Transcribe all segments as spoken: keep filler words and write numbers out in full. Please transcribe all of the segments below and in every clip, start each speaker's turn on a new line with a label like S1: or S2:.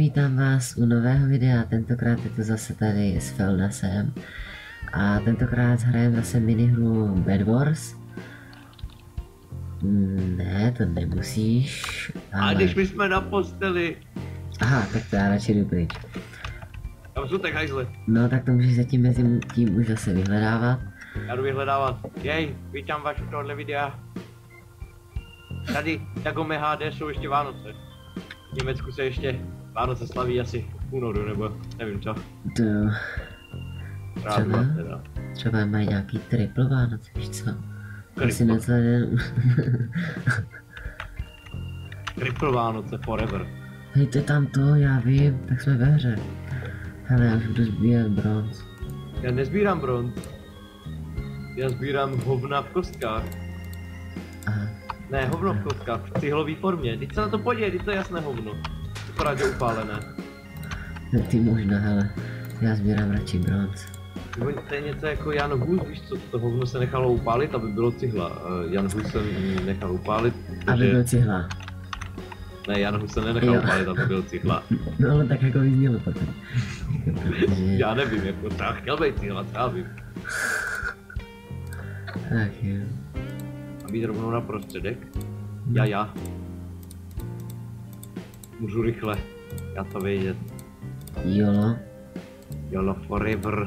S1: vítám vás u nového videa, tentokrát je to zase tady s Feldasem. A tentokrát hrajeme zase minihru Bed Wars. Ne, to nemusíš. Ale...
S2: A když my jsme na posteli.
S1: Aha, tak to já radši jdu pryč.
S2: Tam jsou tak hajzle.
S1: No tak to můžeš zatím mezi tím už zase vyhledávat.
S2: Já jdu vyhledávat. Jej, vítám vás u tohohle videa. Tady, jako my H D, jsou ještě Vánoce. V Německu se ještě Vánoce slaví asi v únoru, nebo nevím co.
S1: To jo. Třeba,
S2: teda.
S1: třeba mají nějaký triple Vánoce, víš co?
S2: Triple.
S1: Asi nezleden.
S2: Triple Vánoce forever.
S1: Hejte tam to, já vím, tak jsme ve hře. Hele, já už budu sbírat bronz.
S2: Já nezbírám bronz. Já sbírám hovna v kostkách.
S1: Aha.
S2: Ne, hovno v kostkách, v cihlový formě. Teď se na to podívej, teď to je jasné hovno. Vypadá, že upálené.
S1: No ty možná, hele. Já sbírám radši bronz.
S2: To je něco jako Jan Hus, víš co, to hovno se nechalo upálit, aby bylo cihla. Jan Hus se nechal upálit, protože...
S1: Aby byl cihla.
S2: Ne, Jan Hus se nenechal
S1: Jo.
S2: upálit, aby byl cihla.
S1: No ale tak jako vyznělo potom.
S2: Já nevím, jako třeba chtěl být cihla, třeba vím.
S1: Ach jo.
S2: A být rovnou na prostředek? Já, já. Můžu rychle, já to vědět.
S1: Jolo.
S2: Jolo forever.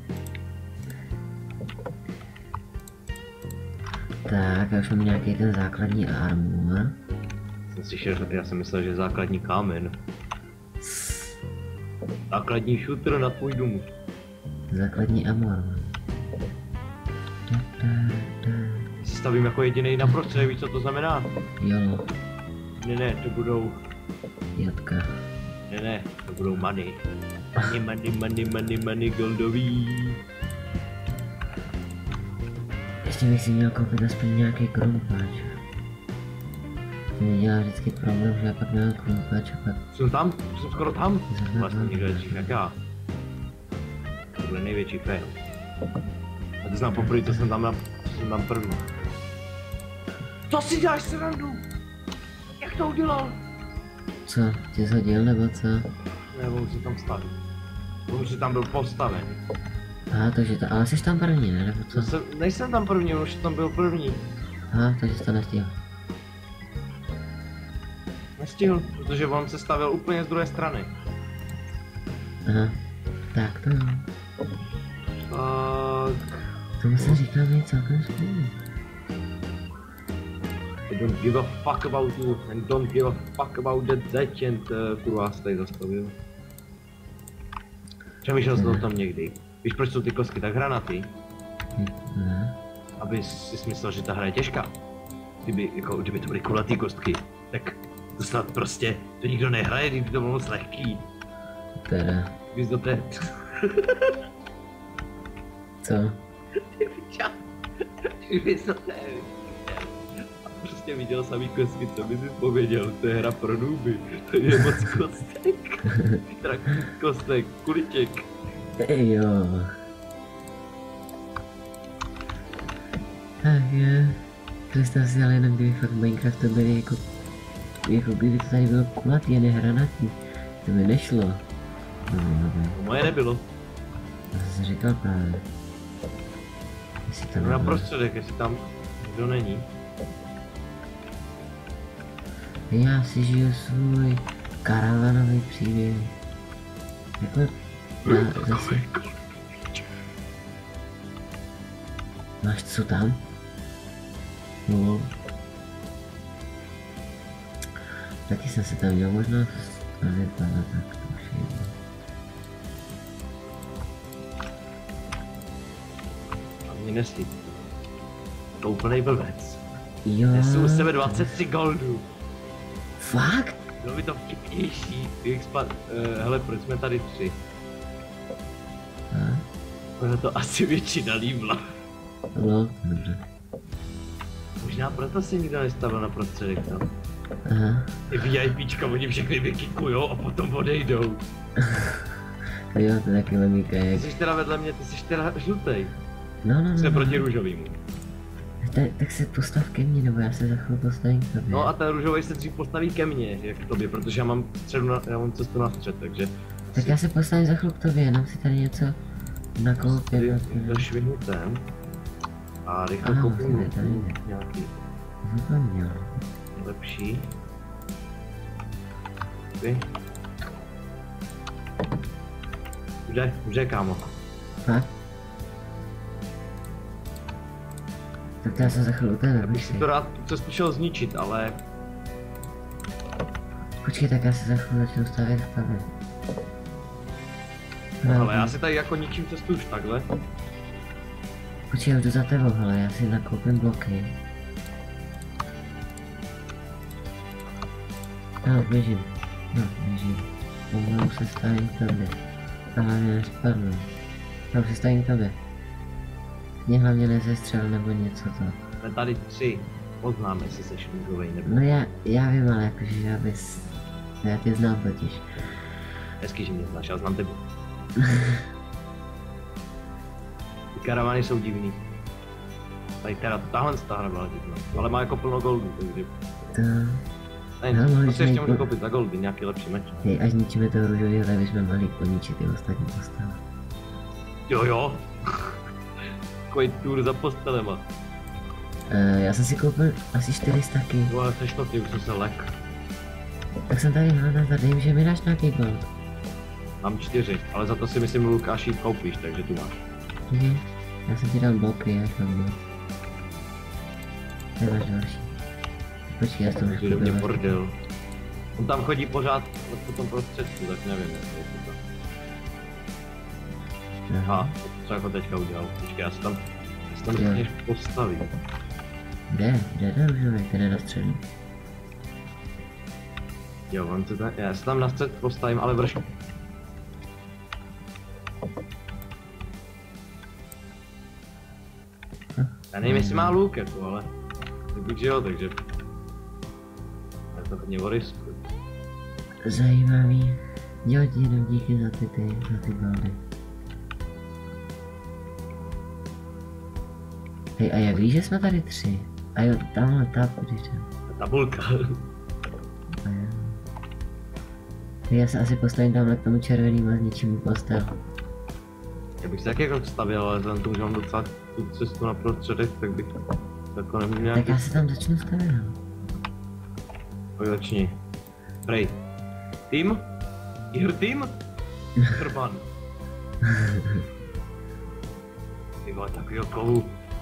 S1: Tak, já už mám nějaký ten základní armor.
S2: Jsem slyšel, já jsem myslel, že základní kámen. Základní shooter na tvůj dům.
S1: Základní armor. Da, da, da.
S2: Si stavím jako jediný na prostředek, víš co to znamená?
S1: Jolo.
S2: Ne, ne, to budou...
S1: Jatka.
S2: Ne, ne, to budou money. Money, money, money, money, money, goldový.
S1: Ještě bych si měl koupit aspoň nějaký krumpáč. To mi dělá vždycky problém, že já pak nemám krumpáč a pak...
S2: Jsem tam, jsem skoro tam.
S1: Zrovna
S2: Vlastně
S1: tam.
S2: někdo je jak já. Tohle je největší fail. A ty znám poprvé, co jsem tam na... co jsem tam první. Co si děláš srandu? Jak to udělal?
S1: Co? Tě zhodil nebo co?
S2: Ne, on si tam stavil. On si tam byl postaven.
S1: Aha, takže to... Ale jsi tam první, ne? Nebo co?
S2: Co jsem, nejsem tam první, on už tam byl první.
S1: Aha, takže jsi to nestihl.
S2: Nestihl, protože on se stavil úplně z druhé strany.
S1: Aha. Tak to jo.
S2: Tak...
S1: Tomu se říká mi celkem správně.
S2: I don't give a fuck about you and don't give a fuck about that Dutch and uh, kurva se tady zastavil. Přemýšlel jsem o tom někdy. Víš proč jsou ty kostky tak hranatý?
S1: Ne.
S2: Aby si myslel, že ta hra je těžká. Kdyby, jako, kdyby to byly kulatý kostky, tak to snad prostě, to nikdo nehraje, kdyby to bylo moc lehký.
S1: Teda.
S2: Víš to te...
S1: Co?
S2: Ty piča. Víš to te... Prostě viděl samý kostky, co by si pověděl, to je hra pro nooby, to je moc kostek. Teda kostek, kuliček.
S1: Ej jo. Tak jo. Představ si ale jenom, kdyby fakt v Minecraftu byly jako... Jako kdyby to tady bylo kulatý a nehranatý. To by nešlo. No, no, no.
S2: Moje nebylo.
S1: To jsi říkal právě. Jestli to
S2: Jdu na
S1: nebylo.
S2: prostředek, jestli tam nikdo není.
S1: Já si žiju svůj karavanový příběh. Jako... Já zase... Máš co tam? No. Taky jsem se tam měl možnost, ale vypadá tak to už je.
S2: A mě neslí. To úplnej blbec.
S1: Jo.
S2: Nesu u sebe dvacet tři goldů.
S1: Fakt?
S2: Bylo by to vtipnější, kdybych spad... Uh, hele, proč jsme tady tři?
S1: A?
S2: Ono to asi většina líbla.
S1: No, dobře.
S2: Možná proto si nikdo nestavil na prostředek tam.
S1: Aha.
S2: Ty VIPčka, oni všechny vykikujou a potom odejdou.
S1: Jo, to je taky logika,
S2: Ty
S1: jak...
S2: jsi teda vedle mě, ty jsi teda žlutej.
S1: No, no, no.
S2: Jsme
S1: no.
S2: proti růžovýmu.
S1: Tak, tak se postav ke mně, nebo já se za chvíli postavím k tobě.
S2: No a ten růžový se dřív postaví ke mně, jak k tobě, protože já mám středu na, já mám cestu na střed, takže...
S1: Tak
S2: si,
S1: já se postavím za chvíli k tobě, jenom si tady něco nakoupím.
S2: Došvihnu ten. A rychle
S1: Aha,
S2: koupím
S1: tady, tady.
S2: nějaký
S1: Zapomněl.
S2: lepší. Ty. Už jde, už jde, kámo.
S1: Fakt? Tak to já jsem za chvíli u tebe,
S2: Já bych si
S1: počkej.
S2: to rád cestu šel zničit, ale...
S1: Počkej, tak já se za chvíli začnu stavět k tobě.
S2: Ale já si tady jako ničím cestu už takhle.
S1: Počkej, já jdu za tebou, hele, já si nakoupím bloky. No, běžím. No, běžím. Pomalu se stavím k tobě. A hlavně nespadnu. No, se stavím k tobě. Mě hlavně nezestřel nebo něco to.
S2: Jsme tady tři. Poznám, jestli jsi růžovej nebo...
S1: No já, já vím, ale jakože já bys... Já tě znám totiž.
S2: Hezky, že mě znáš, já znám tebe. Ty karavany jsou divný. Tady teda tahle ta hra byla divná, ale má jako plno goldu, takže...
S1: To...
S2: Ne,
S1: No,
S2: to
S1: mohli
S2: si
S1: jsme
S2: ještě
S1: jít
S2: můžu
S1: po-
S2: koupit za goldy, nějaký lepší meč.
S1: Hej, až zničíme toho růžového, tak bychom mohli poničit ty ostatní postavy.
S2: Jo jo. Takový tour za postelema.
S1: Uh, já jsem si koupil asi čtyři staky.
S2: No ale seš to ty, už jsem se lek.
S1: Tak jsem tady hledal, tady vím, že mi dáš nějaký gold.
S2: Mám čtyři, ale za to si myslím Lukáši koupíš, takže tu máš.
S1: Mhm. Já jsem ti dal bloky, jak tam bylo. Tady máš další. Počkej, já jsem už
S2: Takže do mě
S1: koupil.
S2: bordel. On tam chodí pořád po tom prostředku, tak nevím, jestli to. Aha, to co jako teďka udělal. Počkej, já se tam, já se tam
S1: Jo.
S2: než postavím.
S1: Kde? Kde je růžový, ten je na středu.
S2: Jo, on se tam, já se tam na střed postavím, ale vrš. Já nevím, jestli má luk jako, ale... Tak bych že jo, takže... Já to hodně vorisku.
S1: Zajímavý. Jo, jenom díky za ty, ty, za ty goldy. Hej, a jak víš, že jsme tady tři? A jo, tamhle ta, když tam.
S2: Tabulka.
S1: A jo. Hej, já se asi postavím tamhle k tomu červenému a zničím postel.
S2: Já bych se taky jako stavil, ale vzhledem k tomu, že mám docela tu cestu na prostředek, tak bych jako nemůžu nějaký...
S1: Tak já se tam začnu stavět, no.
S2: Pojď začni. Prej. Tým? Jihr tým? Krban. Ty vole, takovýho kovu.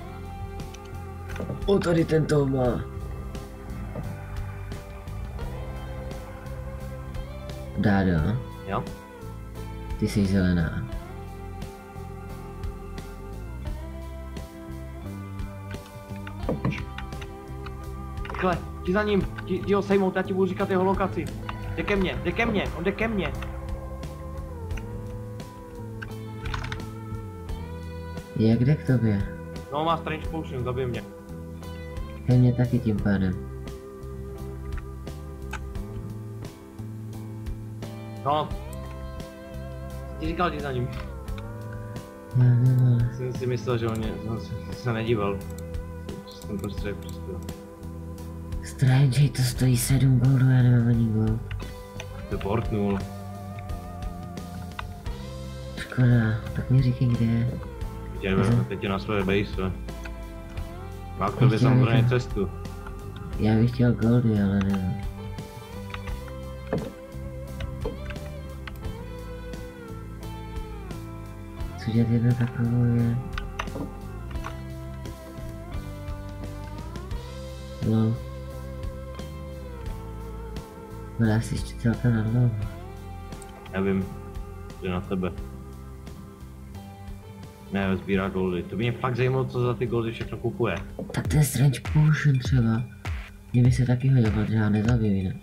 S1: O, tady tento má. Dádo,
S2: Jo?
S1: ty jsi zelená.
S2: Rychle, jdi za ním, jdi, jdi ho sejmout, já ti budu říkat jeho lokaci. Jde ke mně, jde ke mně, on jde ke mně.
S1: Jak jde k tobě?
S2: No má strange potion, zabij mě.
S1: Ke mně taky tím pádem.
S2: No. Ti říkal, jdi za ním.
S1: Já vím, ale...
S2: Jsem si myslel, že on mě, on se, se nedíval. Jsem prostě přispěl.
S1: Strange, to stojí sedm goldů, já nemám ani gold.
S2: To portnul.
S1: Škoda, tak mi říkej, kde je.
S2: Teď jdeme, teď je na své base. Má k tobě samozřejmě cestu.
S1: Já bych chtěl goldy, ale nevím. Co dělat jedno takovou je... Lol. Bude asi ještě celkem na dlouho.
S2: Nevím, jde na tebe. Ne, sbírá goldy. To by mě fakt zajímalo, co za ty goldy všechno kupuje.
S1: Tak ten strange potion třeba. Mě by se taky hodil, protože já nezabiju jinak.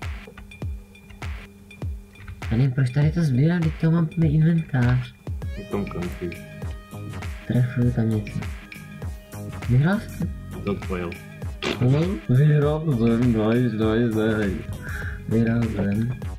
S1: Já nevím, proč tady to sbírám, teď to mám plný inventář.
S2: V tom konci.
S1: Trefuju tam něco. Vyhrál jsi?
S2: To spojil.
S1: No, vyhrál jsem, nice, nice, nice. Vyhrál jsem.